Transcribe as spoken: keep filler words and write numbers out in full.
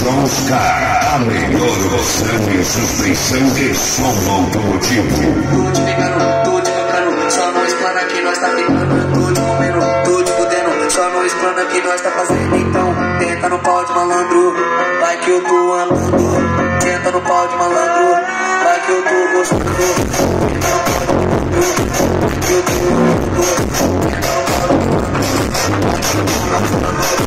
Sons Car, a melhor opção em suspensão de som automotivo. Tô te pegando, tô te tocando, só não explana que nós tá pegando. Tô te comendo, tô te fudendo, só não explana que nós tá fazendo. Então, tenta no pau de malandro, vai que eu tô amando. Tenta no pau de malandro, vai que eu tô gostando. Eu tô amando. Tenta no pau de malandro, vai que eu tô amando.